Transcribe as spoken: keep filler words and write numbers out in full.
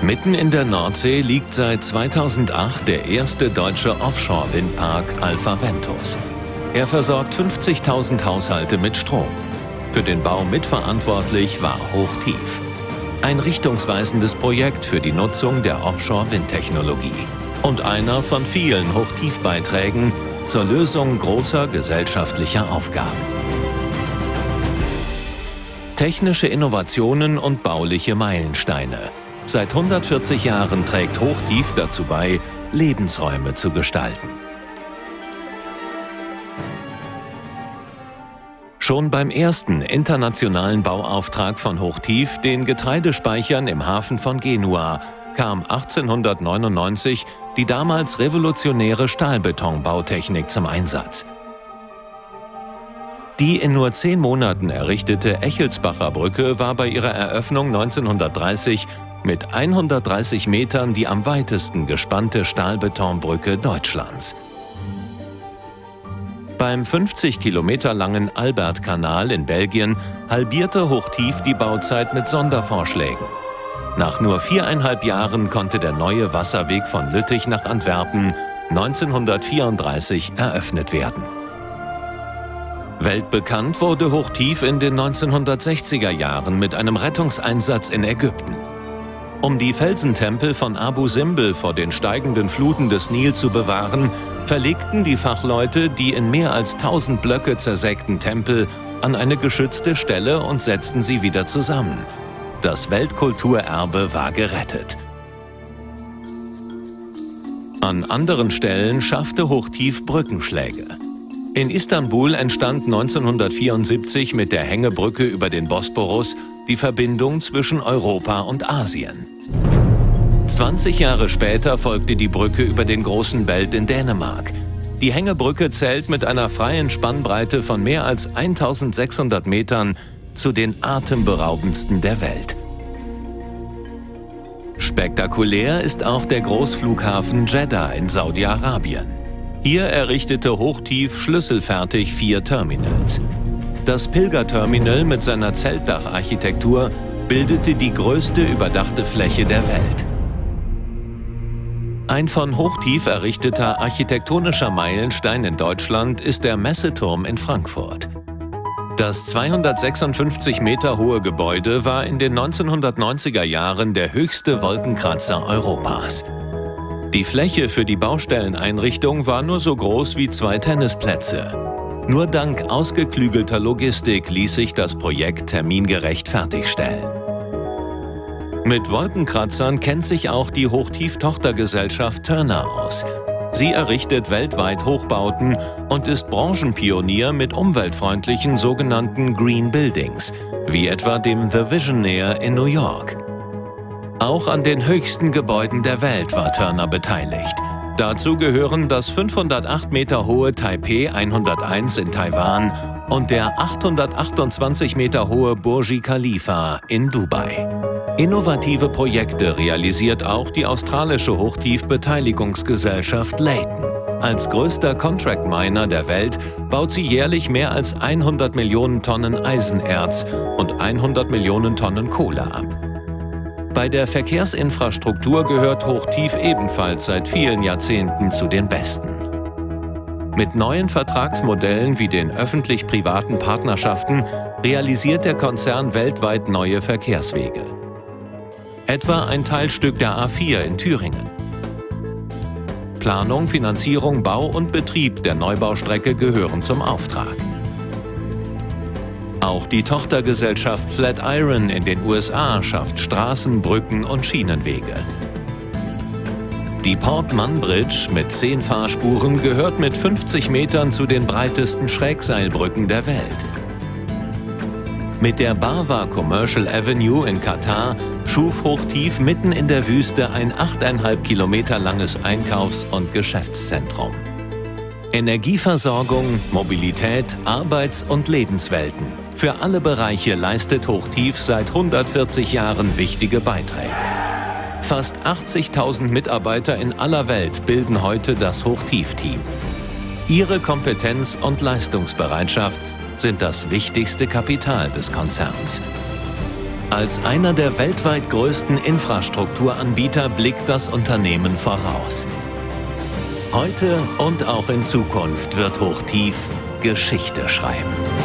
Mitten in der Nordsee liegt seit zweitausendacht der erste deutsche Offshore-Windpark Alpha Ventus. Er versorgt fünfzigtausend Haushalte mit Strom. Für den Bau mitverantwortlich war Hochtief. Ein richtungsweisendes Projekt für die Nutzung der Offshore-Windtechnologie. Und einer von vielen Hochtiefbeiträgen zur Lösung großer gesellschaftlicher Aufgaben. Technische Innovationen und bauliche Meilensteine. Seit hundertvierzig Jahren trägt Hochtief dazu bei, Lebensräume zu gestalten. Schon beim ersten internationalen Bauauftrag von Hochtief, den Getreidespeichern im Hafen von Genua, kam achtzehnhundertneunundneunzig die damals revolutionäre Stahlbetonbautechnik zum Einsatz. Die in nur zehn Monaten errichtete Echelsbacher Brücke war bei ihrer Eröffnung neunzehnhundertdreißig mit hundertdreißig Metern die am weitesten gespannte Stahlbetonbrücke Deutschlands. Beim fünfzig Kilometer langen Albert-Kanal in Belgien halbierte Hochtief die Bauzeit mit Sondervorschlägen. Nach nur viereinhalb Jahren konnte der neue Wasserweg von Lüttich nach Antwerpen neunzehnhundertvierunddreißig eröffnet werden. Weltbekannt wurde Hochtief in den neunzehnhundertsechziger Jahren mit einem Rettungseinsatz in Ägypten. Um die Felsentempel von Abu Simbel vor den steigenden Fluten des Nil zu bewahren, verlegten die Fachleute die in mehr als tausend Blöcke zersägten Tempel an eine geschützte Stelle und setzten sie wieder zusammen. Das Weltkulturerbe war gerettet. An anderen Stellen schaffte Hochtief Brückenschläge. In Istanbul entstand neunzehnhundertvierundsiebzig mit der Hängebrücke über den Bosporus die Verbindung zwischen Europa und Asien. zwanzig Jahre später folgte die Brücke über den Großen Belt in Dänemark. Die Hängebrücke zählt mit einer freien Spannbreite von mehr als eintausendsechshundert Metern zu den atemberaubendsten der Welt. Spektakulär ist auch der Großflughafen Jeddah in Saudi-Arabien. Hier errichtete Hochtief schlüsselfertig vier Terminals. Das Pilgerterminal mit seiner Zeltdacharchitektur bildete die größte überdachte Fläche der Welt. Ein von Hochtief errichteter architektonischer Meilenstein in Deutschland ist der Messeturm in Frankfurt. Das zweihundertsechsundfünfzig Meter hohe Gebäude war in den neunzehnhundertneunziger Jahren der höchste Wolkenkratzer Europas. Die Fläche für die Baustelleneinrichtung war nur so groß wie zwei Tennisplätze. Nur dank ausgeklügelter Logistik ließ sich das Projekt termingerecht fertigstellen. Mit Wolkenkratzern kennt sich auch die Hochtief-Tochtergesellschaft Turner aus. Sie errichtet weltweit Hochbauten und ist Branchenpionier mit umweltfreundlichen sogenannten Green Buildings, wie etwa dem The Visionaire in New York. Auch an den höchsten Gebäuden der Welt war Turner beteiligt. Dazu gehören das fünfhundertacht Meter hohe Taipei hunderteins in Taiwan und der achthundertachtundzwanzig Meter hohe Burj Khalifa in Dubai. Innovative Projekte realisiert auch die australische Hochtief-Beteiligungsgesellschaft Leighton. Als größter Contract Miner der Welt baut sie jährlich mehr als hundert Millionen Tonnen Eisenerz und hundert Millionen Tonnen Kohle ab. Bei der Verkehrsinfrastruktur gehört Hochtief ebenfalls seit vielen Jahrzehnten zu den besten. Mit neuen Vertragsmodellen wie den öffentlich-privaten Partnerschaften realisiert der Konzern weltweit neue Verkehrswege. Etwa ein Teilstück der A vier in Thüringen. Planung, Finanzierung, Bau und Betrieb der Neubaustrecke gehören zum Auftrag. Auch die Tochtergesellschaft Flatiron in den U S A schafft Straßen, Brücken und Schienenwege. Die Port Munn Bridge mit zehn Fahrspuren gehört mit fünfzig Metern zu den breitesten Schrägseilbrücken der Welt. Mit der Barwa Commercial Avenue in Katar schuf Hochtief mitten in der Wüste ein achteinhalb Kilometer langes Einkaufs- und Geschäftszentrum. Energieversorgung, Mobilität, Arbeits- und Lebenswelten. Für alle Bereiche leistet Hochtief seit hundertvierzig Jahren wichtige Beiträge. Fast achtzigtausend Mitarbeiter in aller Welt bilden heute das Hochtief-Team. Ihre Kompetenz und Leistungsbereitschaft sind das wichtigste Kapital des Konzerns. Als einer der weltweit größten Infrastrukturanbieter blickt das Unternehmen voraus. Heute und auch in Zukunft wird Hochtief Geschichte schreiben.